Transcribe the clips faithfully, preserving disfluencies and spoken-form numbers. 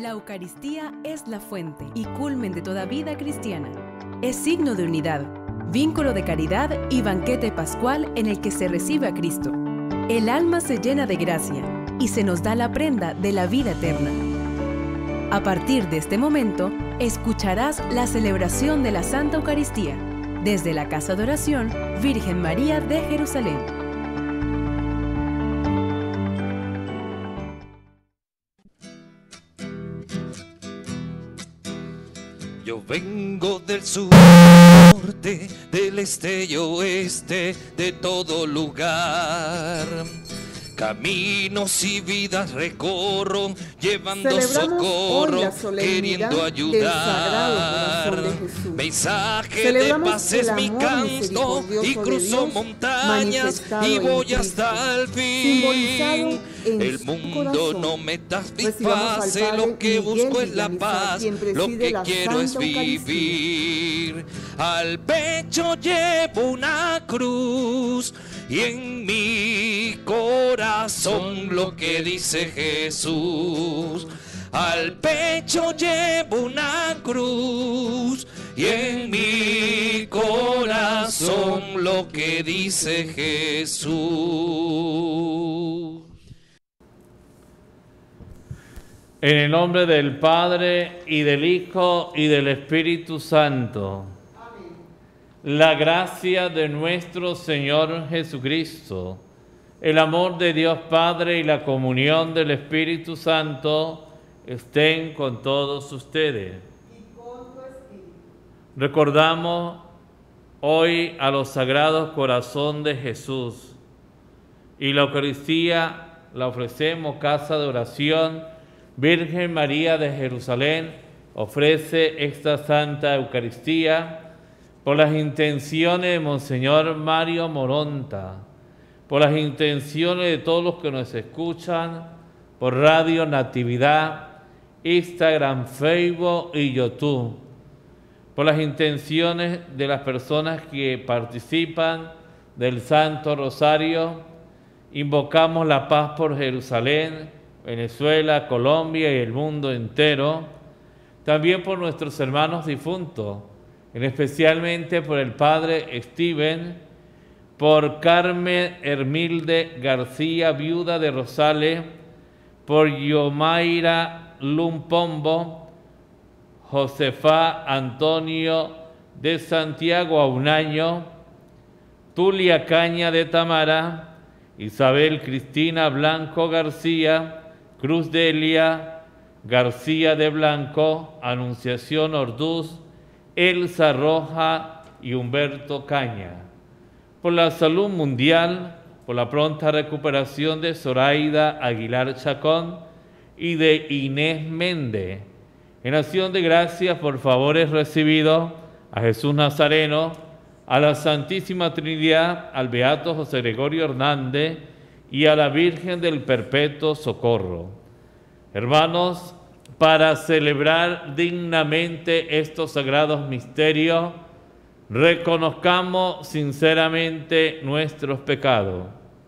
La Eucaristía es la fuente y culmen de toda vida cristiana. Es signo de unidad, vínculo de caridad y banquete pascual en el que se recibe a Cristo. El alma se llena de gracia y se nos da la prenda de la vida eterna. A partir de este momento, escucharás la celebración de la Santa Eucaristía desde la Casa de Oración Virgen María de Jerusalén. Yo vengo del sur, norte, del este y oeste, de todo lugar. Caminos y vidas recorro, llevando socorro, queriendo ayudar. De Mensaje de paz es mi canto y cruzo Dios, montañas y voy hasta el fin. El mundo no me satisface, lo que busco es la paz, lo que quiero es vivir. Al pecho llevo una cruz y en mi corazón lo que dice Jesús. Al pecho llevo una cruz y en mi corazón lo que dice Jesús. En el nombre del Padre, y del Hijo, y del Espíritu Santo. Amén. La gracia de nuestro Señor Jesucristo, el amor de Dios Padre y la comunión del Espíritu Santo estén con todos ustedes. Y con tu espíritu. Recordamos hoy a los Sagrados Corazón de Jesús, y la Eucaristía la ofrecemos, Casa de Oración Virgen María de Jerusalén ofrece esta Santa Eucaristía por las intenciones de Monseñor Mario Moronta, por las intenciones de todos los que nos escuchan por Radio Natividad, Instagram, Facebook y YouTube, por las intenciones de las personas que participan del Santo Rosario. Invocamos la paz por Jerusalén, Venezuela, Colombia y el mundo entero, también por nuestros hermanos difuntos, especialmente por el Padre Steven, por Carmen Hermilde García, viuda de Rosales, por Yomaira Lumpombo, Josefa Antonio de Santiago Aunaño, Tulia Caña de Tamara, Isabel Cristina Blanco García, Cruz Delia García de Blanco, Anunciación Orduz, Elsa Roja y Humberto Caña. Por la salud mundial, por la pronta recuperación de Zoraida Aguilar Chacón y de Inés Méndez. En acción de gracias por favores recibidos a Jesús Nazareno, a la Santísima Trinidad, al Beato José Gregorio Hernández y a la Virgen del Perpetuo Socorro. Hermanos, para celebrar dignamente estos sagrados misterios, reconozcamos sinceramente nuestros pecados.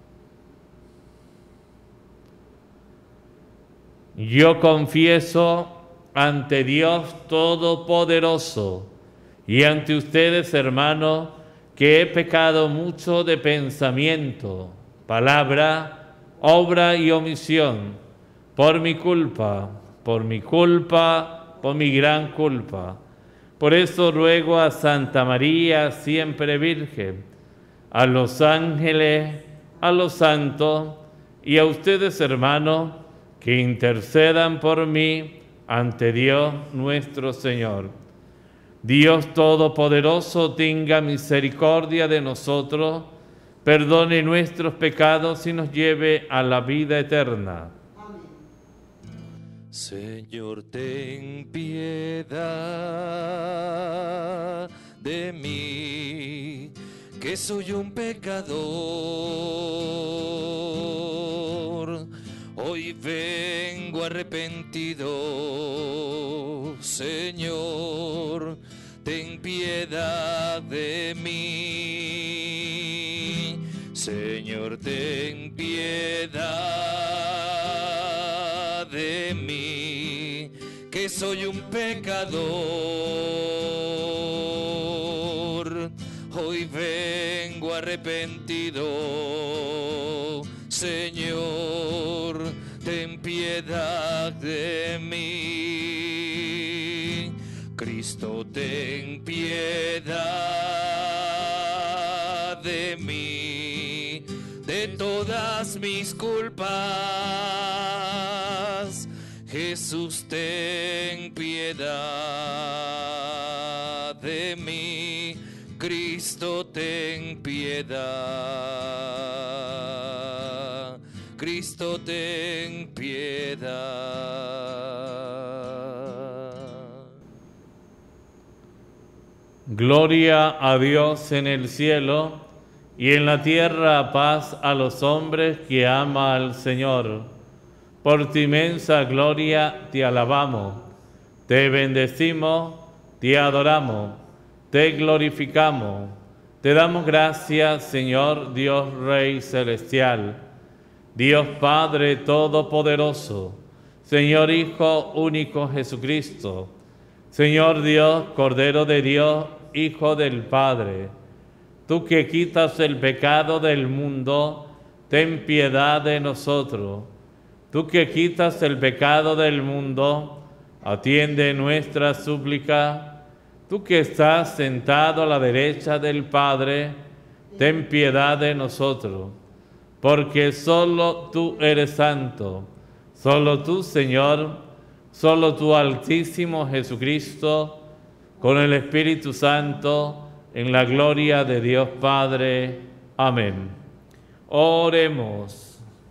Yo confieso ante Dios Todopoderoso y ante ustedes, hermanos, que he pecado mucho de pensamiento, palabra, obra y omisión, por mi culpa, por mi culpa, por mi gran culpa. Por eso ruego a Santa María, siempre Virgen, a los ángeles, a los santos y a ustedes, hermanos, que intercedan por mí ante Dios nuestro Señor. Dios Todopoderoso tenga misericordia de nosotros, perdone nuestros pecados y nos lleve a la vida eterna. Amén. Señor, ten piedad de mí, que soy un pecador. Hoy vengo arrepentido, Señor, ten piedad de mí. Señor, ten piedad de mí, que soy un pecador. Hoy vengo arrepentido, Señor, ten piedad de mí. Cristo, ten piedad de mí, de todas mis culpas. Jesús, ten piedad de mí. Cristo, ten piedad. Cristo, ten piedad. Gloria a Dios en el cielo y en la tierra paz a los hombres que ama al Señor. Por tu inmensa gloria te alabamos, te bendecimos, te adoramos, te glorificamos, te damos gracias, Señor Dios Rey Celestial, Dios Padre Todopoderoso, Señor Hijo único Jesucristo, Señor Dios, Cordero de Dios, Hijo del Padre, tú que quitas el pecado del mundo, ten piedad de nosotros. Tú que quitas el pecado del mundo, atiende nuestra súplica. Tú que estás sentado a la derecha del Padre, ten piedad de nosotros. Porque solo tú eres santo, solo tú, Señor, solo tú, Altísimo Jesucristo, con el Espíritu Santo, en la gloria de Dios Padre. Amén. Oremos.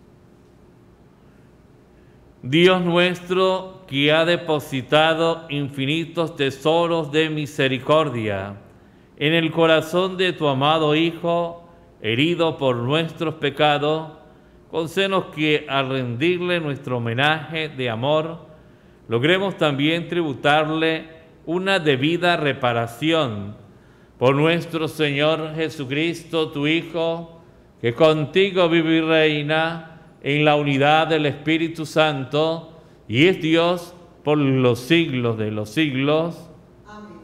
Dios nuestro, que ha depositado infinitos tesoros de misericordia en el corazón de tu amado Hijo, herido por nuestros pecados, concédenos que al rendirle nuestro homenaje de amor, logremos también tributarle una debida reparación por nuestro Señor Jesucristo, tu Hijo, que contigo vive y reina en la unidad del Espíritu Santo, y es Dios por los siglos de los siglos. Amén.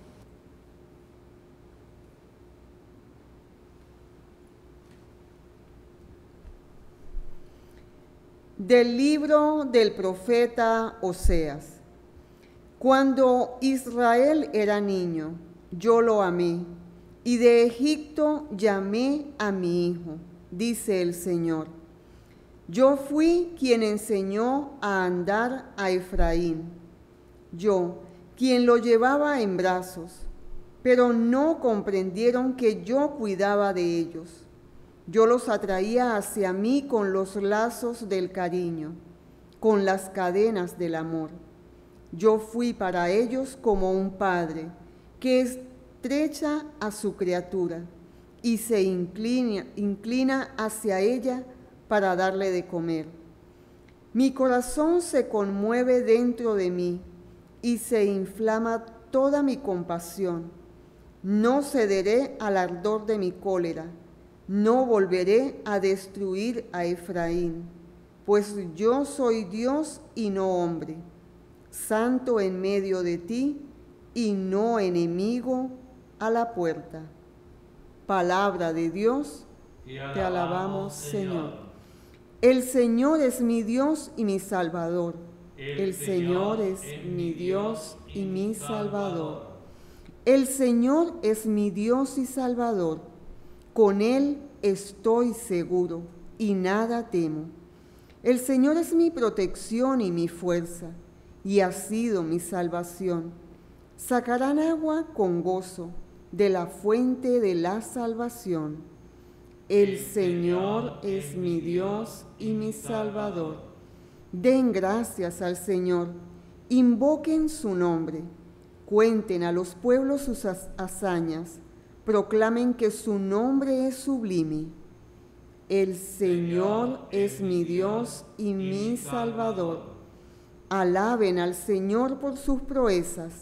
Del libro del profeta Oseas. Cuando Israel era niño, yo lo amé, y de Egipto llamé a mi hijo, dice el Señor. Yo fui quien enseñó a andar a Efraín, yo quien lo llevaba en brazos, pero no comprendieron que yo cuidaba de ellos. Yo los atraía hacia mí con los lazos del cariño, con las cadenas del amor. Yo fui para ellos como un padre que estrecha a su criatura y se inclina, inclina hacia ella para darle de comer. Mi corazón se conmueve dentro de mí y se inflama toda mi compasión. No cederé al ardor de mi cólera, no volveré a destruir a Efraín, pues yo soy Dios y no hombre, santo en medio de ti y no enemigo a la puerta. Palabra de Dios, te alabamos, te alabamos Señor. Señor. El Señor es mi Dios y mi Salvador. El, El Señor es mi Dios y mi Salvador. El Señor es mi Dios y Salvador. Con Él estoy seguro y nada temo. El Señor es mi protección y mi fuerza, y ha sido mi salvación. Sacarán agua con gozo de la fuente de la salvación. El Señor es mi Dios y mi Salvador. Den gracias al Señor, invoquen su nombre, cuenten a los pueblos sus hazañas, proclamen que su nombre es sublime. El Señor es mi Dios y mi Salvador. Alaben al Señor por sus proezas,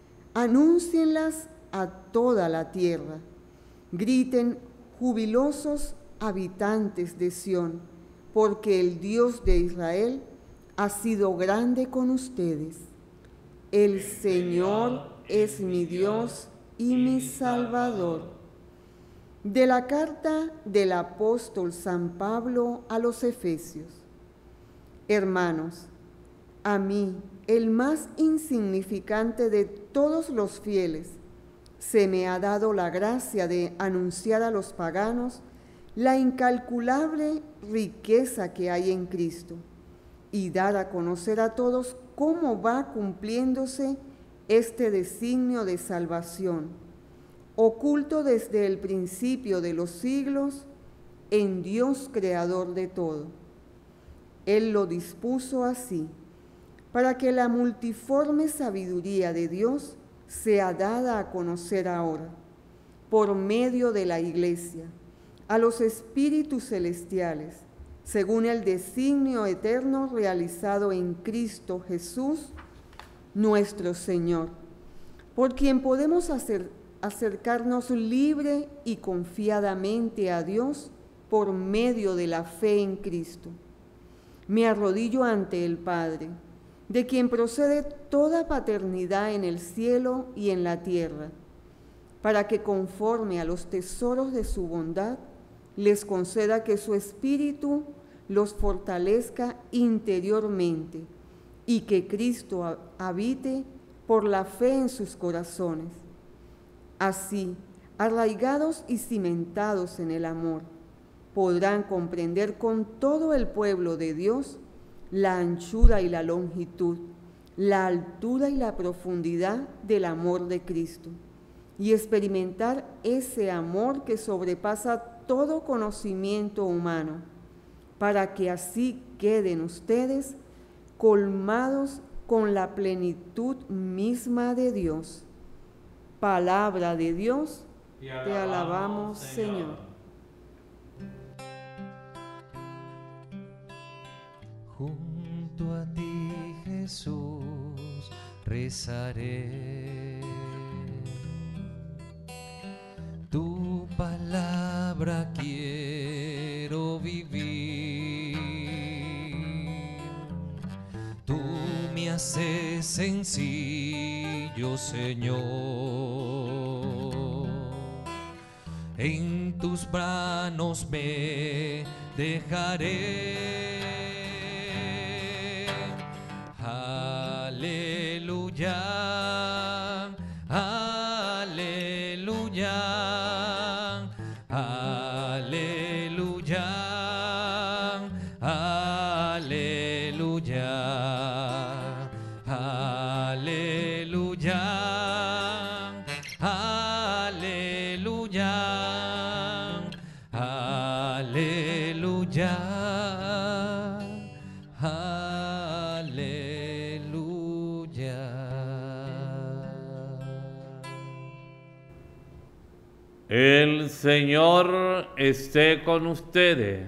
anúncienlas a toda la tierra. Griten jubilosos habitantes de Sión, porque el Dios de Israel ha sido grande con ustedes. El Señor es mi Dios y mi Salvador. De la carta del apóstol San Pablo a los Efesios. Hermanos, a mí, el más insignificante de todos los fieles, se me ha dado la gracia de anunciar a los paganos la incalculable riqueza que hay en Cristo y dar a conocer a todos cómo va cumpliéndose este designio de salvación, oculto desde el principio de los siglos en Dios creador de todo. Él lo dispuso así, para que la multiforme sabiduría de Dios sea dada a conocer ahora, por medio de la Iglesia, a los espíritus celestiales, según el designio eterno realizado en Cristo Jesús, nuestro Señor, por quien podemos hacer, acercarnos libre y confiadamente a Dios por medio de la fe en Cristo. Me arrodillo ante el Padre, de quien procede toda paternidad en el cielo y en la tierra, para que conforme a los tesoros de su bondad, les conceda que su Espíritu los fortalezca interiormente y que Cristo habite por la fe en sus corazones. Así, arraigados y cimentados en el amor, podrán comprender con todo el pueblo de Dios la anchura y la longitud, la altura y la profundidad del amor de Cristo, y experimentar ese amor que sobrepasa todo conocimiento humano, para que así queden ustedes colmados con la plenitud misma de Dios. Palabra de Dios, te alabamos, te alabamos Señor. Señor. Junto a ti, Jesús, rezaré. Tu palabra quiero vivir. Tú me haces sencillo, Señor. En tus manos me dejaré. Aleluya, aleluya, aleluya, aleluya, aleluya, aleluya, aleluya. El Señor esté con ustedes.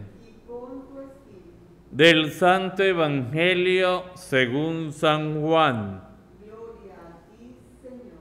Del Santo Evangelio según San Juan. Gloria a ti, Señor.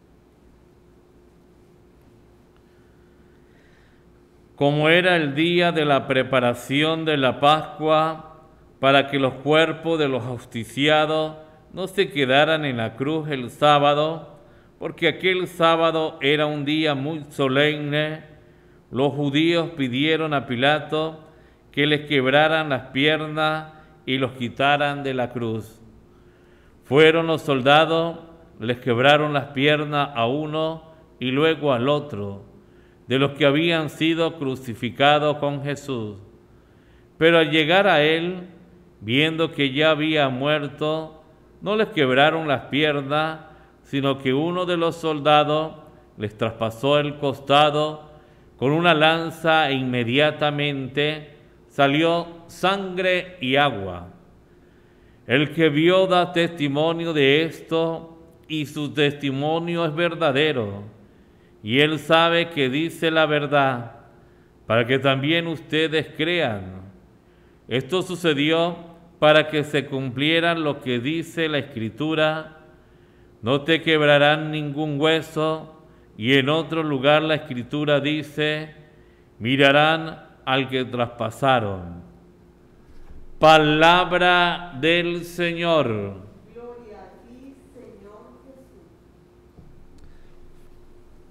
Como era el día de la preparación de la Pascua, para que los cuerpos de los ajusticiados no se quedaran en la cruz el sábado, porque aquel sábado era un día muy solemne, los judíos pidieron a Pilato que les quebraran las piernas y los quitaran de la cruz. Fueron los soldados, les quebraron las piernas a uno y luego al otro, de los que habían sido crucificados con Jesús. Pero al llegar a él, viendo que ya había muerto, no les quebraron las piernas, sino que uno de los soldados les traspasó el costado con una lanza e inmediatamente salió sangre y agua. El que vio da testimonio de esto y su testimonio es verdadero, y él sabe que dice la verdad, para que también ustedes crean. Esto sucedió para que se cumpliera lo que dice la Escritura: no te quebrarán ningún hueso. Y en otro lugar la Escritura dice: mirarán al que traspasaron. Palabra del Señor. Gloria a ti, Señor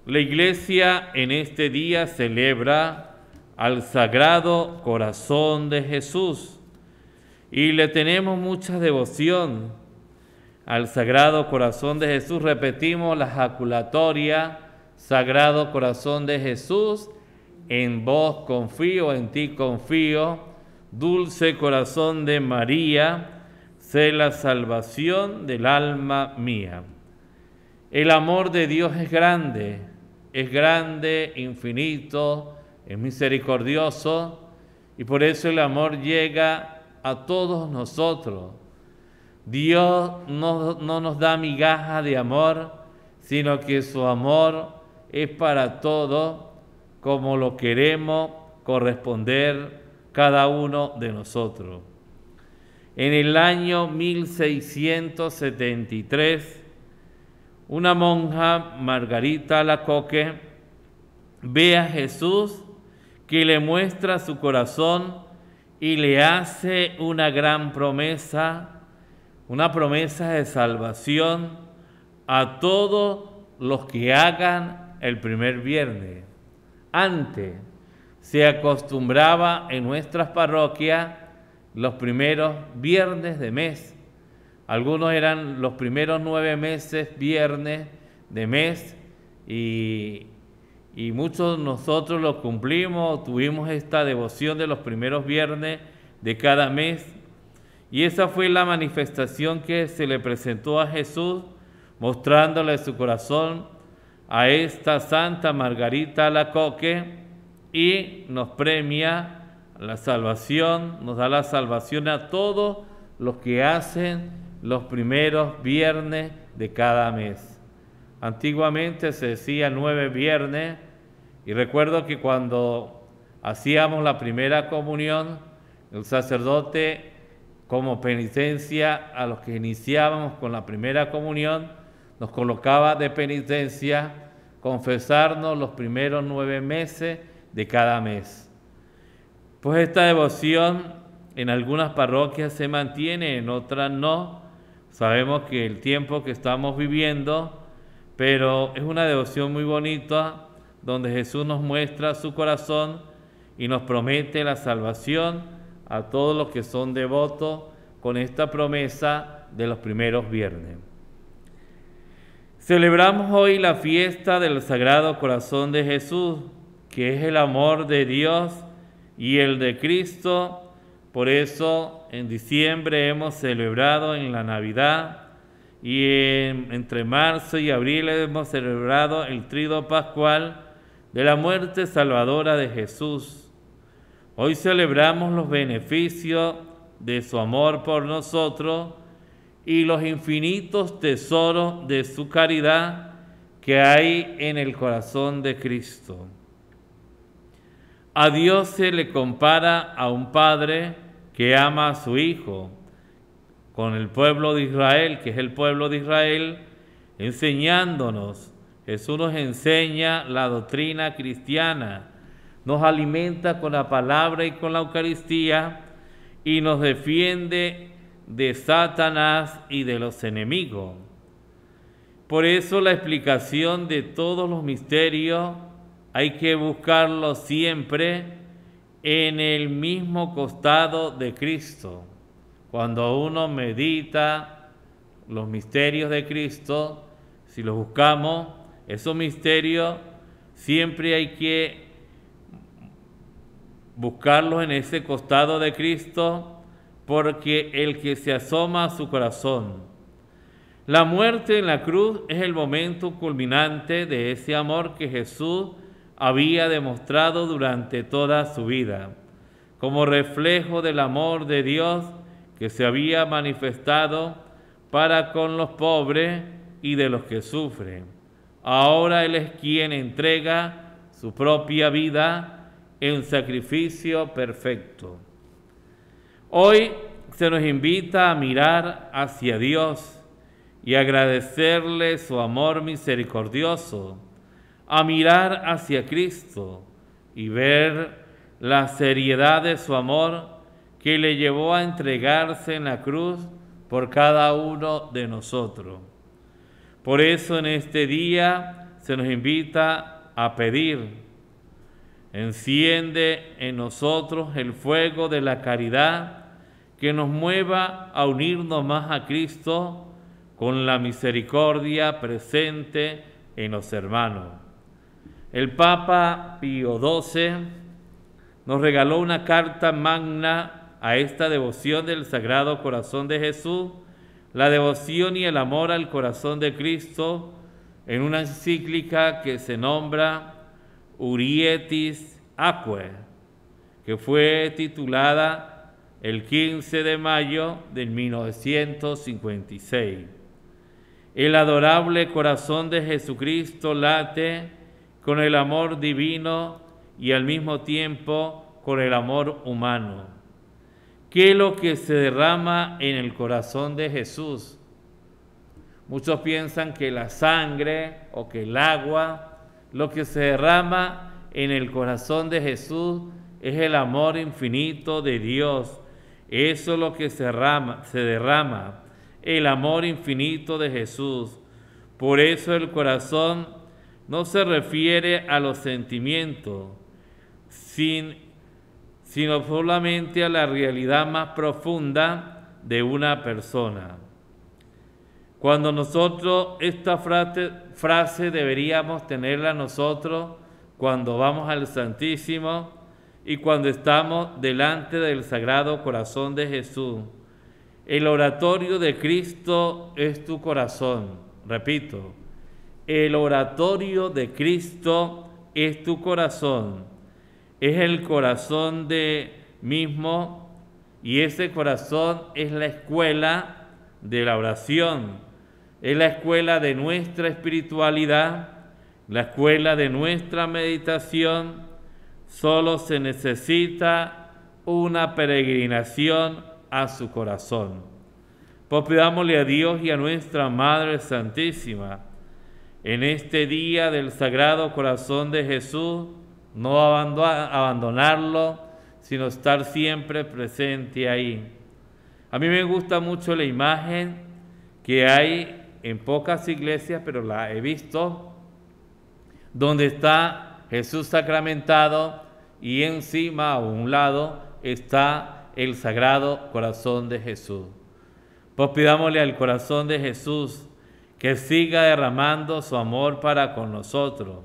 La Iglesia en este día celebra al Sagrado Corazón de Jesús y le tenemos mucha devoción al Sagrado Corazón de Jesús. Repetimos la jaculatoria: Sagrado Corazón de Jesús, en vos confío, en ti confío. Dulce Corazón de María, sé la salvación del alma mía. El amor de Dios es grande, es grande, infinito, es misericordioso, y por eso el amor llega a todos nosotros. Dios no, no nos da migaja de amor, sino que su amor es para todos, como lo queremos corresponder cada uno de nosotros. En el año mil seiscientos setenta y tres, una monja, Margarita Alacoque, ve a Jesús que le muestra su corazón y le hace una gran promesa, una promesa de salvación a todos los que hagan el primer viernes. Antes se acostumbraba en nuestras parroquias los primeros viernes de mes. Algunos eran los primeros nueve meses, viernes de mes, y, y muchos de nosotros lo cumplimos, tuvimos esta devoción de los primeros viernes de cada mes. Y esa fue la manifestación que se le presentó a Jesús, mostrándole su corazón a esta Santa Margarita Alacoque, y nos premia la salvación, nos da la salvación a todos los que hacen los primeros viernes de cada mes. Antiguamente se decía nueve viernes, y recuerdo que cuando hacíamos la primera comunión, el sacerdote, como penitencia a los que iniciábamos con la primera comunión, nos colocaba de penitencia confesarnos los primeros nueve meses de cada mes. Pues esta devoción en algunas parroquias se mantiene, en otras no. Sabemos que el tiempo que estamos viviendo, pero es una devoción muy bonita, donde Jesús nos muestra su corazón y nos promete la salvación a todos los que son devotos con esta promesa de los primeros viernes. Celebramos hoy la fiesta del Sagrado Corazón de Jesús, que es el amor de Dios y el de Cristo. Por eso en diciembre hemos celebrado en la Navidad, y en, entre marzo y abril hemos celebrado el Tríodo Pascual de la muerte salvadora de Jesús. Hoy celebramos los beneficios de su amor por nosotros y los infinitos tesoros de su caridad que hay en el corazón de Cristo. A Dios se le compara a un padre que ama a su hijo. Con el pueblo de Israel, que es el pueblo de Israel, enseñándonos. Jesús nos enseña la doctrina cristiana, nos alimenta con la palabra y con la Eucaristía, y nos defiende de Satanás y de los enemigos. Por eso la explicación de todos los misterios hay que buscarlo siempre en el mismo costado de Cristo. Cuando uno medita los misterios de Cristo, si los buscamos, esos misterios siempre hay que buscarlos en ese costado de Cristo, porque el que se asoma a su corazón. La muerte en la cruz es el momento culminante de ese amor que Jesús había demostrado durante toda su vida, como reflejo del amor de Dios que se había manifestado para con los pobres y de los que sufren. Ahora Él es quien entrega su propia vida en sacrificio perfecto. Hoy se nos invita a mirar hacia Dios y agradecerle su amor misericordioso, a mirar hacia Cristo y ver la seriedad de su amor que le llevó a entregarse en la cruz por cada uno de nosotros. Por eso en este día se nos invita a pedir: enciende en nosotros el fuego de la caridad que nos mueva a unirnos más a Cristo con la misericordia presente en los hermanos. El Papa Pío doce nos regaló una carta magna a esta devoción del Sagrado Corazón de Jesús, la devoción y el amor al corazón de Cristo, en una encíclica que se nombra Urietis Aquae, que fue titulada el quince de mayo de mil novecientos cincuenta y seis. El adorable corazón de Jesucristo late con el amor divino y al mismo tiempo con el amor humano. ¿Qué es lo que se derrama en el corazón de Jesús? Muchos piensan que la sangre o que el agua, lo que se derrama en el corazón de Jesús es el amor infinito de Dios. Eso es lo que se derrama, se derrama, el amor infinito de Jesús. Por eso el corazón no se refiere a los sentimientos, sin, sino solamente a la realidad más profunda de una persona. Cuando nosotros, esta frase, frase deberíamos tenerla nosotros cuando vamos al Santísimo y cuando estamos delante del Sagrado Corazón de Jesús. El oratorio de Cristo es tu corazón. Repito, el oratorio de Cristo es tu corazón. Es el corazón de mismo y ese corazón es la escuela de la oración. Es la escuela de nuestra espiritualidad, la escuela de nuestra meditación. Solo se necesita una peregrinación a su corazón. Pues pidámosle a Dios y a nuestra Madre Santísima, en este día del Sagrado Corazón de Jesús, no abandonarlo, sino estar siempre presente ahí. A mí me gusta mucho la imagen que hay en pocas iglesias, pero la he visto, donde está Jesús sacramentado y encima, a un lado, está el Sagrado Corazón de Jesús. Pues pidámosle al corazón de Jesús que siga derramando su amor para con nosotros,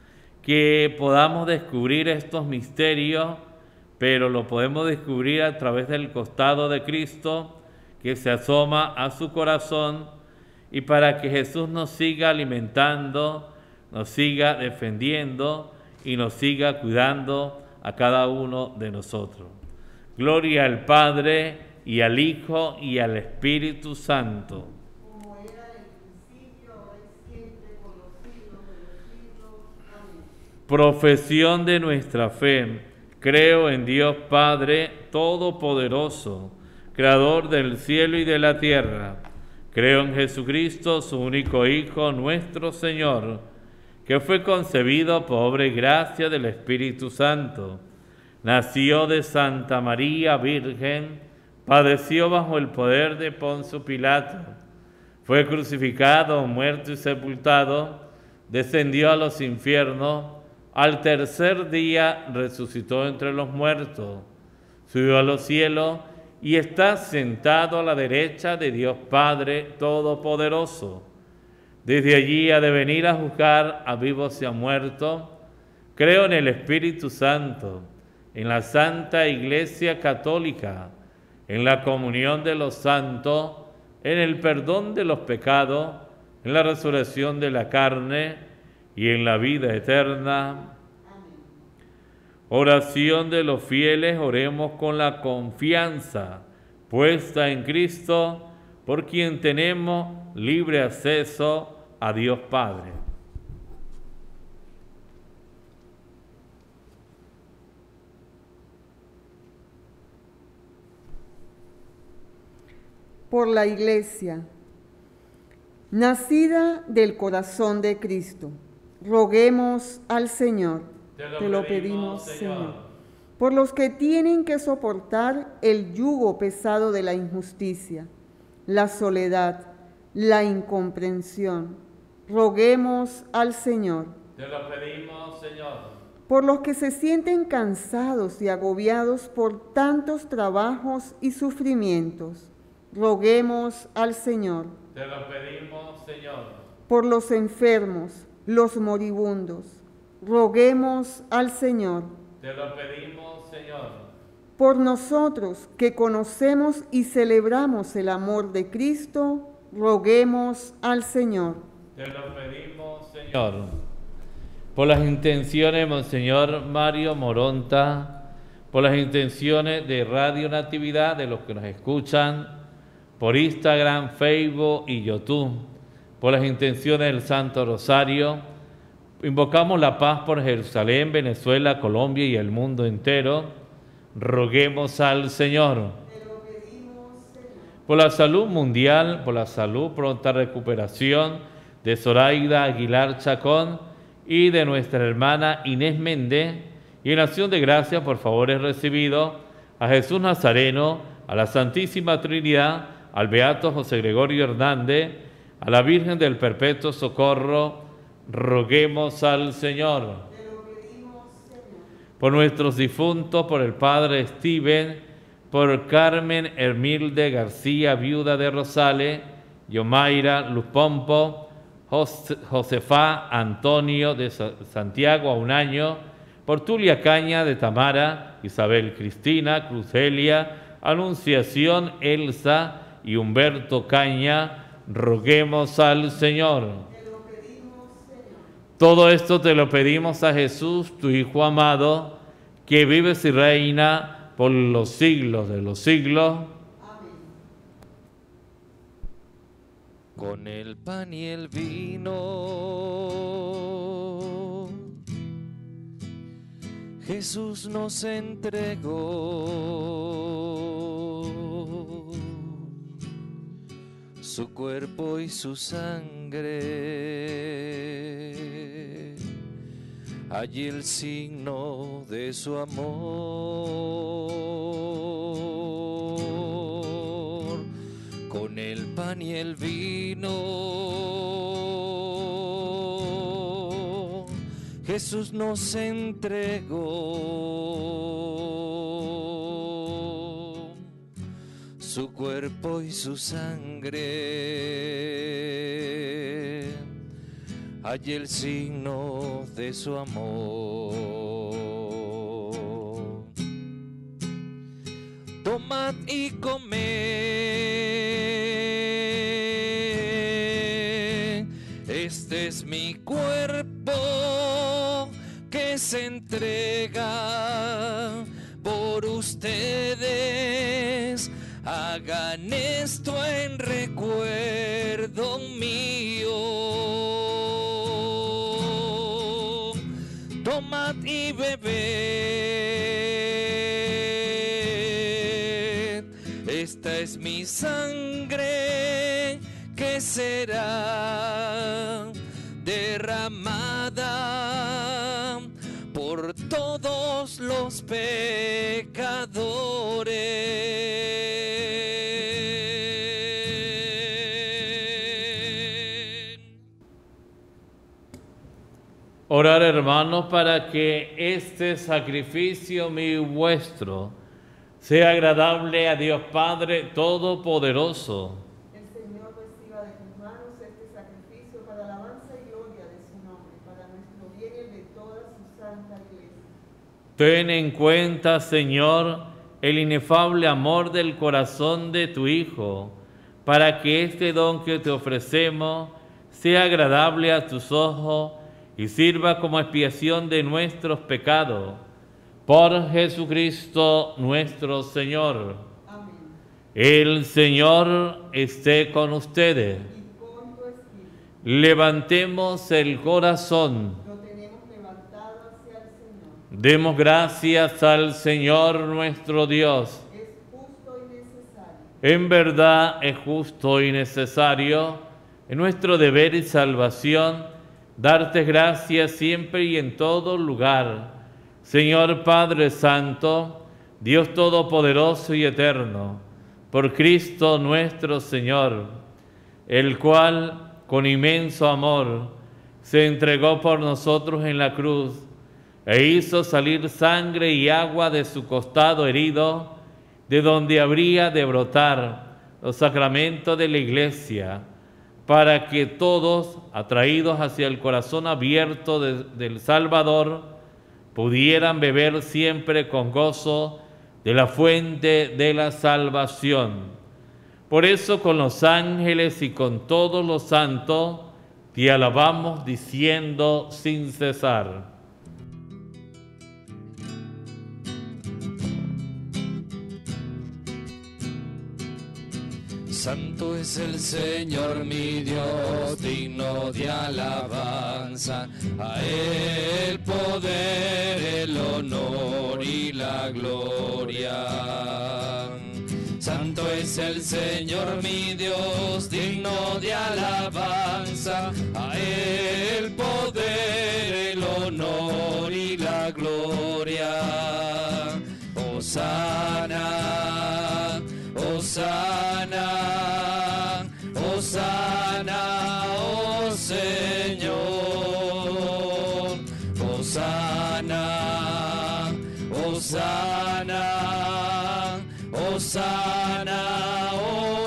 que podamos descubrir estos misterios, pero lo podemos descubrir a través del costado de Cristo que se asoma a su corazón, y para que Jesús nos siga alimentando, nos siga defendiendo y nos siga cuidando a cada uno de nosotros. Gloria al Padre, y al Hijo, y al Espíritu Santo. Como era en el principio, ahora y siempre, por los siglos de los siglos. Amén. Profesión de nuestra fe. Creo en Dios Padre Todopoderoso, Creador del cielo y de la tierra. Creo en Jesucristo, su único Hijo, nuestro Señor, que fue concebido por obra y gracia del Espíritu Santo. Nació de Santa María Virgen, padeció bajo el poder de Poncio Pilato, fue crucificado, muerto y sepultado, descendió a los infiernos, al tercer día resucitó entre los muertos, subió a los cielos y está sentado a la derecha de Dios Padre Todopoderoso. Desde allí ha de venir a juzgar a vivos y a muertos. Creo en el Espíritu Santo, en la Santa Iglesia Católica, en la comunión de los santos, en el perdón de los pecados, en la resurrección de la carne y en la vida eterna. Amén. Oración de los fieles, oremos con la confianza puesta en Cristo, por quien tenemos libre acceso a Dios Padre. Por la Iglesia, nacida del corazón de Cristo, roguemos al Señor. Te lo, Te lo pedimos, pedimos Señor. Señor. Por los que tienen que soportar el yugo pesado de la injusticia, la soledad, la incomprensión, Roguemos al Señor. Te lo pedimos, Señor. Por los que se sienten cansados y agobiados por tantos trabajos y sufrimientos, roguemos al Señor. Te lo pedimos, Señor. Por los enfermos, los moribundos, roguemos al Señor. Te lo pedimos, Señor. Por nosotros que conocemos y celebramos el amor de Cristo, roguemos al Señor. Te lo pedimos, Señor. Por las intenciones, Monseñor Mario Moronta, por las intenciones de Radio Natividad, de los que nos escuchan, por Instagram, Facebook y YouTube, por las intenciones del Santo Rosario, invocamos la paz por Jerusalén, Venezuela, Colombia y el mundo entero. Roguemos al Señor. Te lo pedimos, Señor. Por la salud mundial, por la salud, pronta recuperación de Zoraida Aguilar Chacón y de nuestra hermana Inés Méndez, y en acción de gracias por favores recibidos a Jesús Nazareno, a la Santísima Trinidad, al Beato José Gregorio Hernández, a la Virgen del Perpetuo Socorro, roguemos al Señor. Te lo pedimos, Señor. Por nuestros difuntos, por el Padre Steven, por Carmen Hermilde García, viuda de Rosales, Yomaira Luz Pompo, Jos- Josefa Antonio de Sa- Santiago a un año, por Tulia Caña de Tamara, Isabel Cristina, Crucelia, Anunciación Elsa y Humberto Caña, roguemos al Señor. Te lo pedimos, Señor. Todo esto te lo pedimos a Jesús, tu Hijo amado, que vives y reina por los siglos de los siglos. Amén. Con el pan y el vino, Jesús nos entregó su cuerpo y su sangre, allí el signo de su amor. Con el pan y el vino, Jesús nos entregó su cuerpo y su sangre, allí el signo de su amor. Tomad y comed, este es mi cuerpo que se entrega por ustedes. Hagan esto en recuerdo mío. Tomad y bebed, esta es mi sangre que será derramada por todos los pecadores. Orar, hermanos, para que este sacrificio mío y vuestro sea agradable a Dios Padre Todopoderoso. El Señor reciba de tus manos este sacrificio para alabanza y gloria de su nombre, para nuestro bien y el de toda su santa iglesia. Ten en cuenta, Señor, el inefable amor del corazón de tu Hijo, para que este don que te ofrecemos sea agradable a tus ojos y sirva como expiación de nuestros pecados. Por Jesucristo nuestro Señor. Amén. El Señor esté con ustedes. Y con tu espíritu. Levantemos el corazón. Lo tenemos levantado hacia el Señor. Demos gracias al Señor nuestro Dios. Es justo y necesario. En verdad es justo y necesario, en nuestro deber y salvación, darte gracias siempre y en todo lugar. Señor Padre Santo, Dios Todopoderoso y Eterno, por Cristo nuestro Señor, el cual, con inmenso amor, se entregó por nosotros en la cruz e hizo salir sangre y agua de su costado herido, de donde habría de brotar los sacramentos de la Iglesia, para que todos, atraídos hacia el corazón abierto de, del Salvador, pudieran beber siempre con gozo de la fuente de la salvación. Por eso con los ángeles y con todos los santos te alabamos diciendo sin cesar. Santo es el Señor mi Dios, digno de alabanza. A Él poder, el honor y la gloria. Santo es el Señor mi Dios, digno de alabanza. A Él poder, el honor y la gloria. Hosana, Hosana, Hosana, oh Señor. Hosana, Hosana, Hosana, oh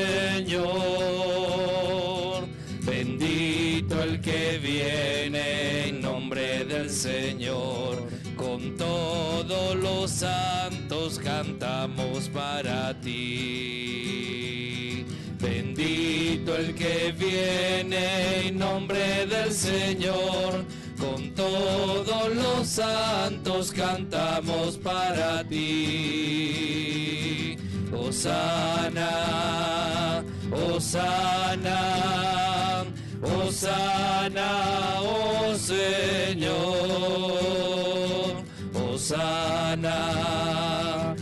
Señor. Bendito el que viene en nombre del Señor. Con todos los santos cantamos para ti. Bendito el que viene en nombre del Señor. Con todos los santos cantamos para ti. Hosana, Hosana, Hosana, oh Señor. Hosana,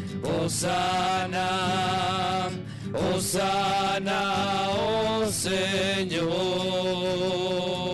Hosana, Hosana, oh Señor.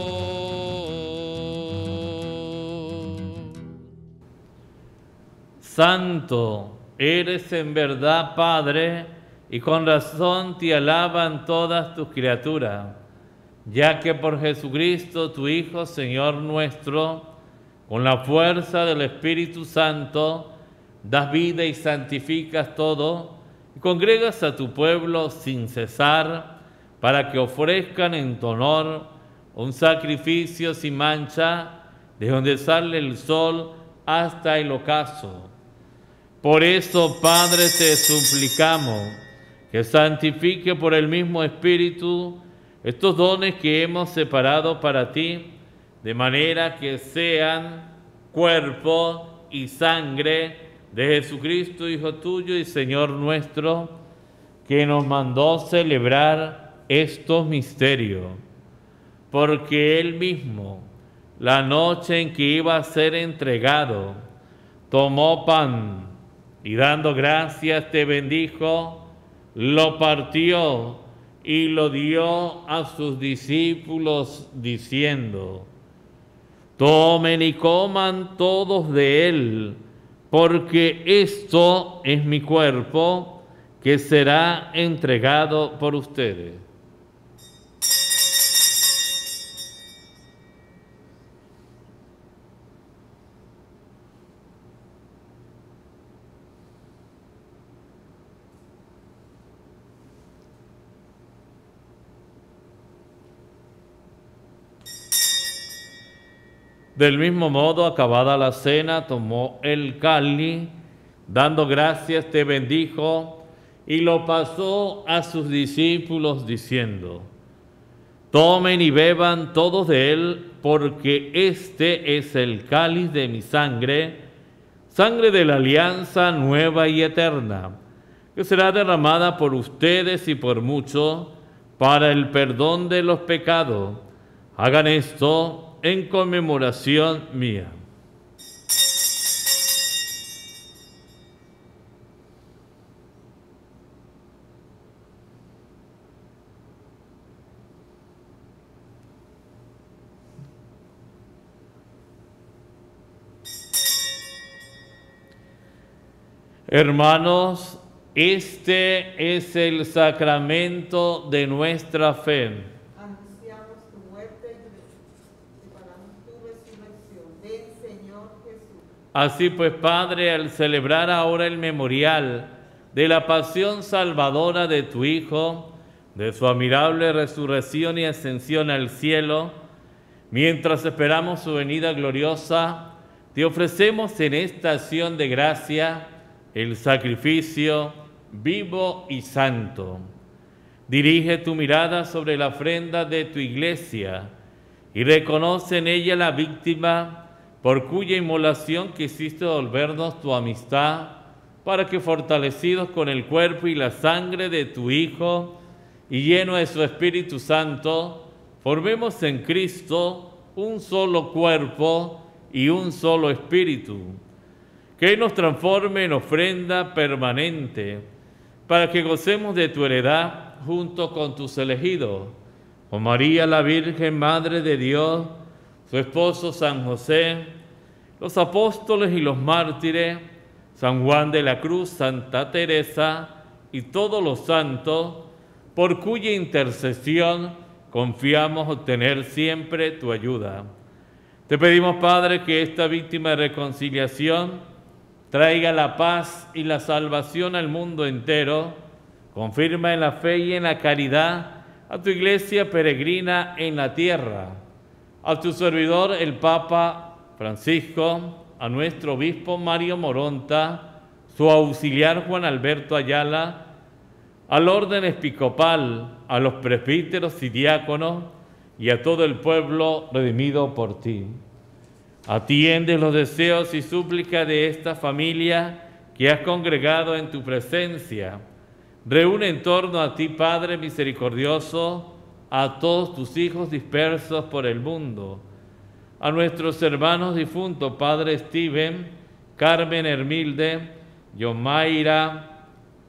Santo eres en verdad, Padre, y con razón te alaban todas tus criaturas, ya que por Jesucristo, tu Hijo, Señor nuestro, con la fuerza del Espíritu Santo, das vida y santificas todo, y congregas a tu pueblo sin cesar, para que ofrezcan en tu honor un sacrificio sin mancha, de donde sale el sol hasta el ocaso. Por eso, Padre, te suplicamos que santifique por el mismo Espíritu estos dones que hemos separado para ti, de manera que sean cuerpo y sangre de Jesucristo, Hijo tuyo y Señor nuestro, que nos mandó celebrar estos misterios. Porque Él mismo, la noche en que iba a ser entregado, tomó pan y dando gracias te bendijo, lo partió y lo dio a sus discípulos diciendo: tomen y coman todos de él, porque esto es mi cuerpo que será entregado por ustedes. Del mismo modo, acabada la cena, tomó el cáliz, dando gracias te bendijo y lo pasó a sus discípulos diciendo: tomen y beban todos de él, porque este es el cáliz de mi sangre, sangre de la alianza nueva y eterna, que será derramada por ustedes y por muchos para el perdón de los pecados. Hagan esto en conmemoración mía. Hermanos, este es el sacramento de nuestra fe. Anunciamos Así pues, Padre, al celebrar ahora el memorial de la pasión salvadora de tu Hijo, de su admirable resurrección y ascensión al cielo, mientras esperamos su venida gloriosa, te ofrecemos en esta acción de gracia el sacrificio vivo y santo. Dirige tu mirada sobre la ofrenda de tu iglesia y reconoce en ella la víctima por cuya inmolación quisiste devolvernos tu amistad, para que fortalecidos con el cuerpo y la sangre de tu Hijo y lleno de su Espíritu Santo, formemos en Cristo un solo cuerpo y un solo espíritu, que nos transforme en ofrenda permanente, para que gocemos de tu heredad junto con tus elegidos, con María la Virgen, Madre de Dios, su esposo San José, los apóstoles y los mártires, San Juan de la Cruz, Santa Teresa y todos los santos, por cuya intercesión confiamos obtener siempre tu ayuda. Te pedimos, Padre, que esta víctima de reconciliación traiga la paz y la salvación al mundo entero. Confirma en la fe y en la caridad a tu iglesia peregrina en la tierra, a tu servidor el Papa Francisco, a nuestro obispo Mario Moronta, su auxiliar Juan Alberto Ayala, al orden episcopal, a los presbíteros y diáconos y a todo el pueblo redimido por ti. Atiende los deseos y súplicas de esta familia que has congregado en tu presencia. Reúne en torno a ti, Padre misericordioso, a todos tus hijos dispersos por el mundo, a nuestros hermanos difuntos, Padre Steven, Carmen Hermilde, Yomaira,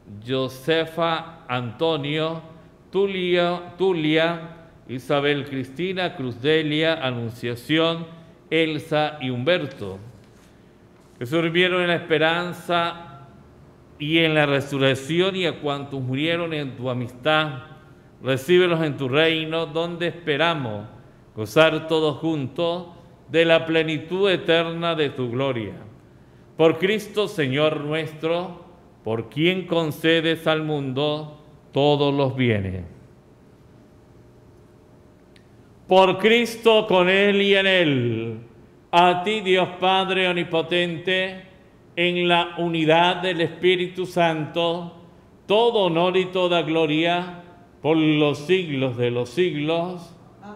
Josefa, Antonio, Tulia, Tulia, Isabel Cristina, Cruzdelia, Anunciación, Elsa y Humberto, que se durmieron en la esperanza y en la resurrección, y a cuantos murieron en tu amistad, recíbelos en tu reino, donde esperamos gozar todos juntos de la plenitud eterna de tu gloria. Por Cristo, Señor nuestro, por quien concedes al mundo todos los bienes. Por Cristo, con Él y en Él, a ti, Dios Padre omnipotente, en la unidad del Espíritu Santo, todo honor y toda gloria por los siglos de los siglos.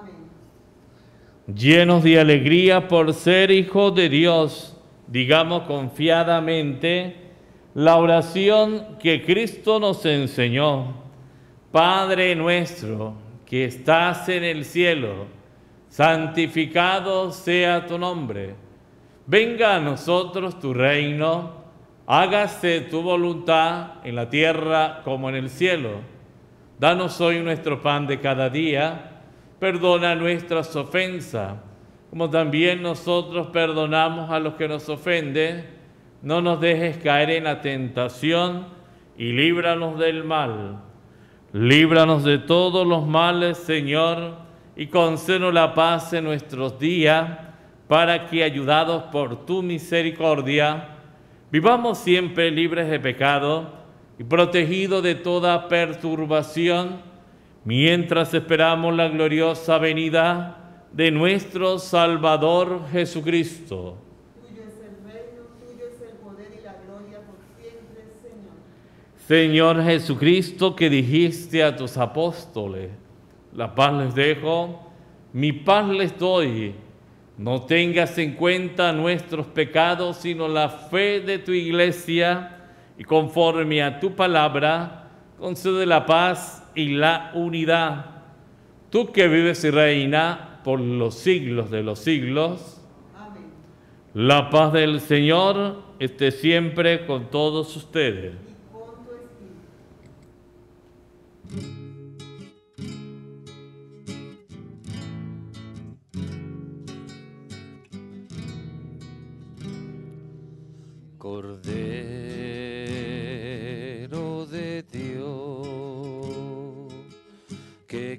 Llenos de alegría por ser hijos de Dios, digamos confiadamente la oración que Cristo nos enseñó. Padre nuestro, que estás en el cielo, santificado sea tu nombre. Venga a nosotros tu reino, hágase tu voluntad en la tierra como en el cielo. Danos hoy nuestro pan de cada día. Perdona nuestras ofensas, como también nosotros perdonamos a los que nos ofenden. No nos dejes caer en la tentación y líbranos del mal. Líbranos de todos los males, Señor, y concédenos la paz en nuestros días, para que, ayudados por tu misericordia, vivamos siempre libres de pecado y protegidos de toda perturbación, mientras esperamos la gloriosa venida de nuestro Salvador Jesucristo. Tuyo es el reino, tuyo es el poder y la gloria por siempre, Señor. Señor Jesucristo, que dijiste a tus apóstoles, la paz les dejo, mi paz les doy. No tengas en cuenta nuestros pecados, sino la fe de tu iglesia, y conforme a tu palabra, concede la paz y la unidad. Tú que vives y reinas por los siglos de los siglos. Amén. La paz del Señor esté siempre con todos ustedes. Y con tu espíritu. Cordero de Dios, que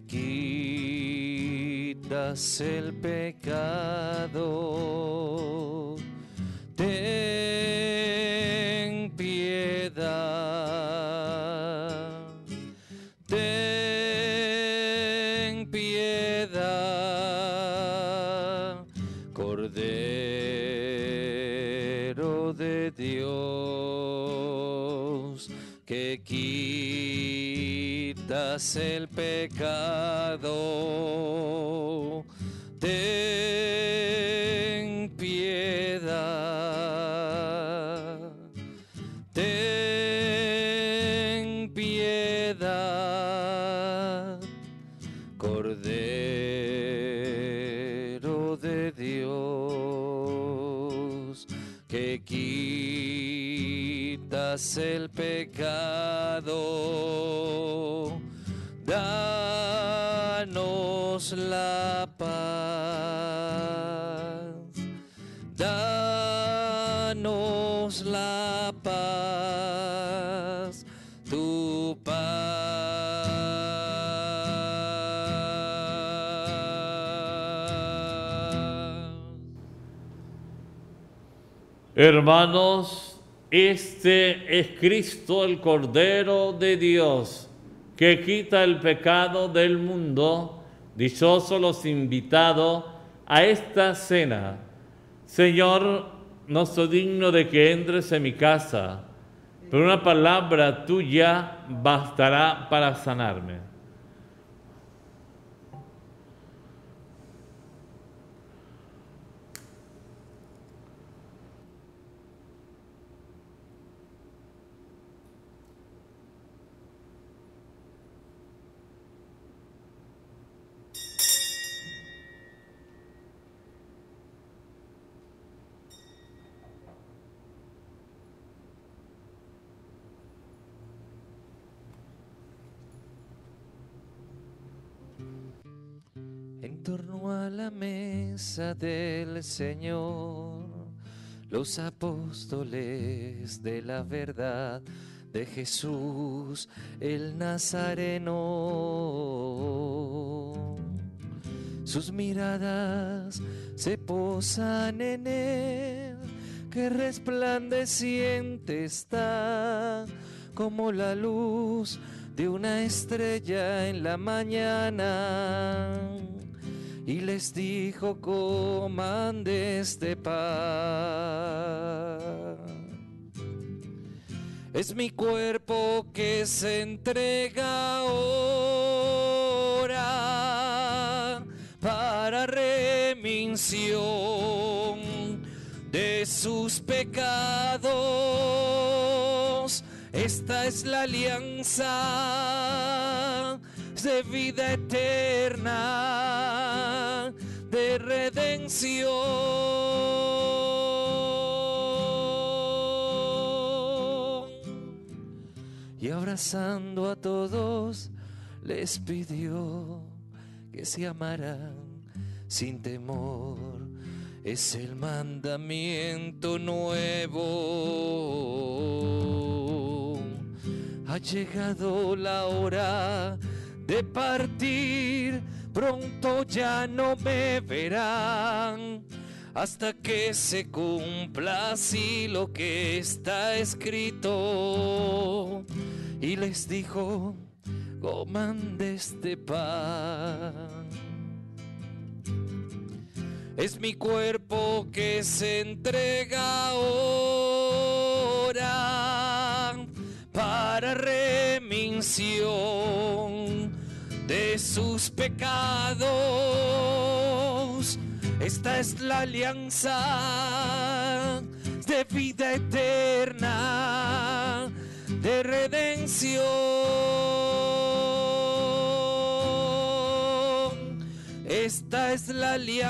quitas el pecado, te quitas el pecado, ten piedad, ten piedad, Cordero de Dios, que quitas el pecado, danos la paz, danos la paz, tu paz. Hermanos, este es Cristo, el Cordero de Dios, que quita el pecado del mundo. Dichosos los invitados a esta cena. Señor, no soy digno de que entres en mi casa, pero una palabra tuya bastará para sanarme. En torno a la mesa del Señor, los apóstoles de la verdad de Jesús el Nazareno. Sus miradas se posan en él, que resplandeciente está como la luz de una estrella en la mañana. Y les dijo: coman de este pan. Es mi cuerpo que se entrega ahora para remisión de sus pecados. Esta es la alianza de vida eterna, de redención. Y abrazando a todos les pidió que se amaran sin temor. Es el mandamiento nuevo. Ha llegado la hora de partir, pronto ya no me verán, hasta que se cumpla así lo que está escrito. Y les dijo: coman de este pan. Es mi cuerpo que se entrega ahora para remisión de sus pecados. Esta es la alianza de vida eterna, de redención. Esta es la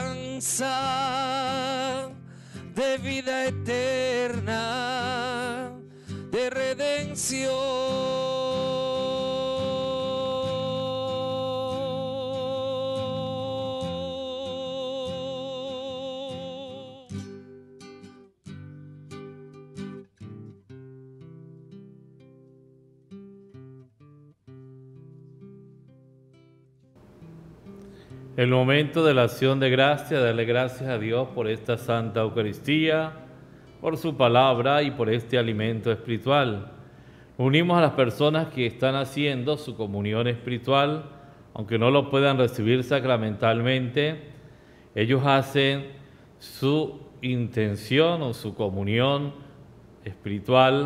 alianza de vida eterna, de redención. El momento de la acción de gracia, darle gracias a Dios por esta Santa Eucaristía, por su palabra y por este alimento espiritual. Unimos a las personas que están haciendo su comunión espiritual, aunque no lo puedan recibir sacramentalmente. Ellos hacen su intención o su comunión espiritual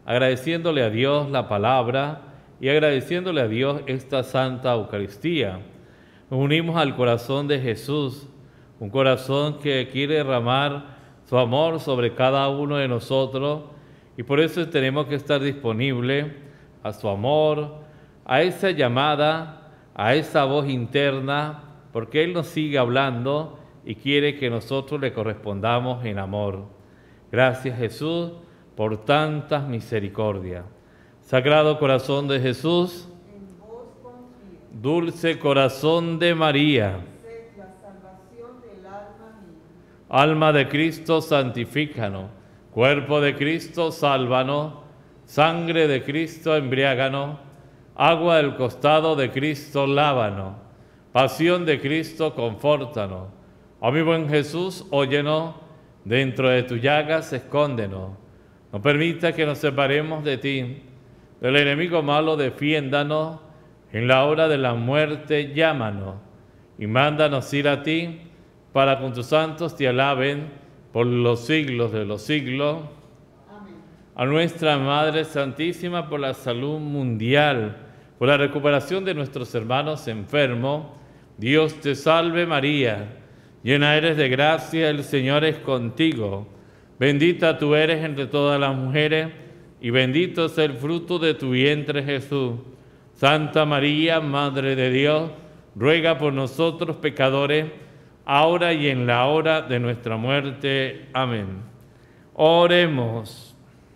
agradeciéndole a Dios la palabra y agradeciéndole a Dios esta Santa Eucaristía. Nos unimos al corazón de Jesús, un corazón que quiere derramar su amor sobre cada uno de nosotros, y por eso tenemos que estar disponibles a su amor, a esa llamada, a esa voz interna, porque Él nos sigue hablando y quiere que nosotros le correspondamos en amor. Gracias, Jesús, por tantas misericordias. Sagrado corazón de Jesús, En vos confío. dulce corazón de María, Sed la salvación del alma mía. alma de Cristo, santifícanos. Cuerpo de Cristo, sálvanos. Sangre de Cristo, embriáganos. Agua del costado de Cristo, lávanos. Pasión de Cristo, confórtanos. Oh mi buen Jesús, óyenos. Dentro de tus llagas, escóndenos. No permita que nos separemos de ti. Del enemigo malo, defiéndanos. En la hora de la muerte, llámanos. Y mándanos ir a ti, para con tus santos te alaben por los siglos de los siglos. Amén. A nuestra Madre Santísima, por la salud mundial, por la recuperación de nuestros hermanos enfermos, Dios te salve María, llena eres de gracia, el Señor es contigo. Bendita tú eres entre todas las mujeres, y bendito es el fruto de tu vientre Jesús. Santa María, Madre de Dios, ruega por nosotros pecadores, ahora y en la hora de nuestra muerte. Amén. Oremos.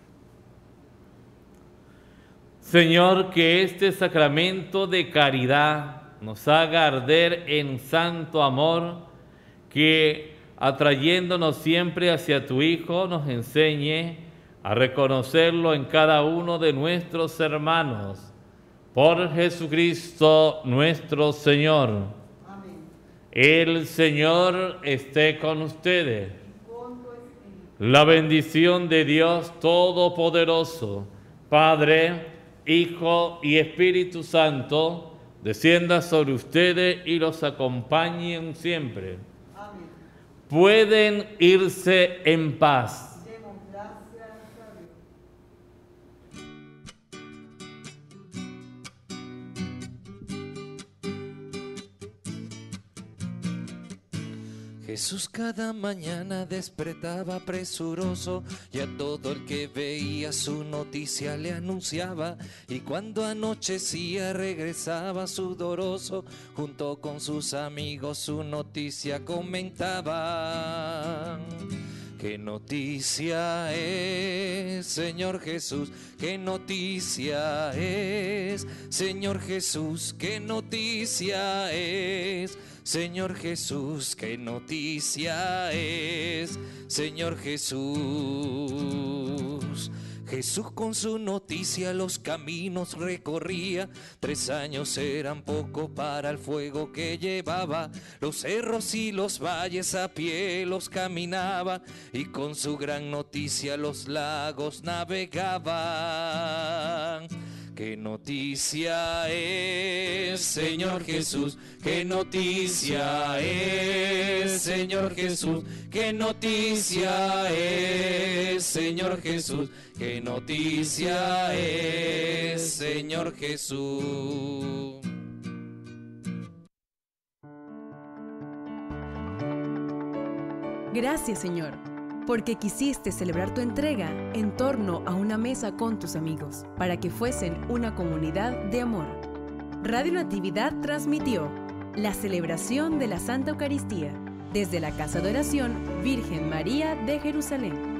Señor, que este sacramento de caridad nos haga arder en santo amor, que atrayéndonos siempre hacia tu Hijo nos enseñe a reconocerlo en cada uno de nuestros hermanos. Por Jesucristo nuestro Señor. Amén. El Señor esté con ustedes. Con tu espíritu. La bendición de Dios Todopoderoso, Padre, Hijo y Espíritu Santo, descienda sobre ustedes y los acompañen siempre. Amén. Pueden irse en paz. Demos gracias a Dios. Jesús cada mañana despertaba presuroso y a todo el que veía su noticia le anunciaba, y cuando anochecía regresaba sudoroso, junto con sus amigos su noticia comentaban. ¿Qué noticia es, Señor Jesús? ¿Qué noticia es, Señor Jesús? ¿Qué noticia es, Señor Jesús? ¿Qué noticia es, Señor Jesús? Jesús con su noticia los caminos recorría, tres años eran poco para el fuego que llevaba, los cerros y los valles a pie los caminaba, y con su gran noticia los lagos navegaban. ¿Qué noticia es, Señor Jesús? ¿Qué noticia es, Señor Jesús? ¿Qué noticia es, Señor Jesús? ¿Qué noticia es, Señor Jesús? Gracias, Señor, porque quisiste celebrar tu entrega en torno a una mesa con tus amigos, para que fuesen una comunidad de amor. Radio Natividad transmitió la celebración de la Santa Eucaristía desde la Casa de Oración Virgen María de Jerusalén.